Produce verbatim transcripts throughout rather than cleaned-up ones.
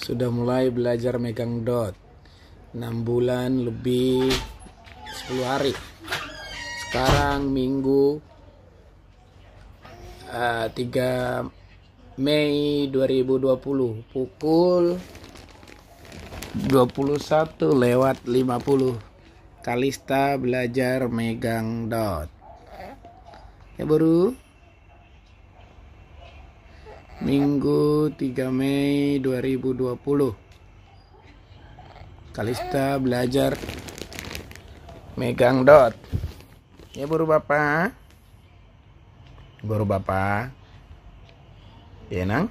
sudah mulai belajar megang dot. enam bulan lebih sepuluh hari. Sekarang Minggu uh, tiga Mei dua ribu dua puluh pukul dua puluh satu lewat lima puluh. Kalista belajar megang dot. Ya baru Minggu tiga Mei dua ribu dua puluh. Kalista belajar megang dot. Ya baru Bapak. Baru Bapak. Ya nang.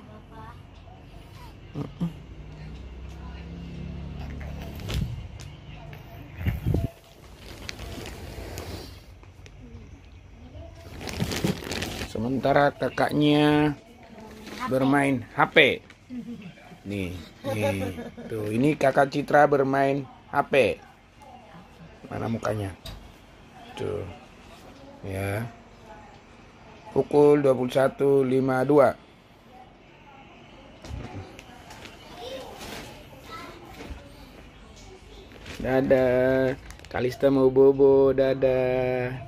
Sementara kakaknya bermain H P. Nih, nih. Tuh, ini kakak Citra bermain H P. Mana mukanya? Tuh. Ya. Pukul dua puluh satu lima puluh dua. Dadah. Kalista mau bobo, dadah.